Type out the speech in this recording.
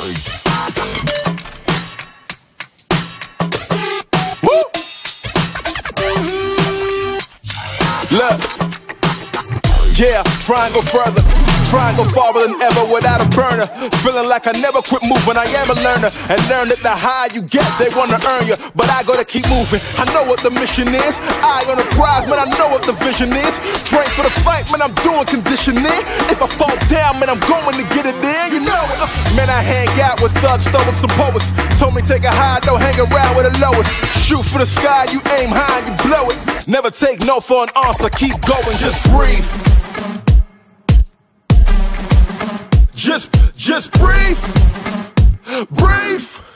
Woo! Look, yeah, try and go further, try and go farther than ever without a burner. Feeling like I never quit moving, I am a learner. And learn that the higher you get, they wanna earn you. But I gotta keep moving, I know what the mission is. Eye on the prize, man, I know what the vision is. Train for the fight, man, I'm doing conditioning. If I fall down, man, I'm going to get it in, you know it. Man, I hang out with thugs, stolen some poets. Told me take a high, don't hang around with the lowest. Shoot for the sky, you aim high and you blow it. Never take no for an answer, keep going, just breathe. Just breathe, breathe.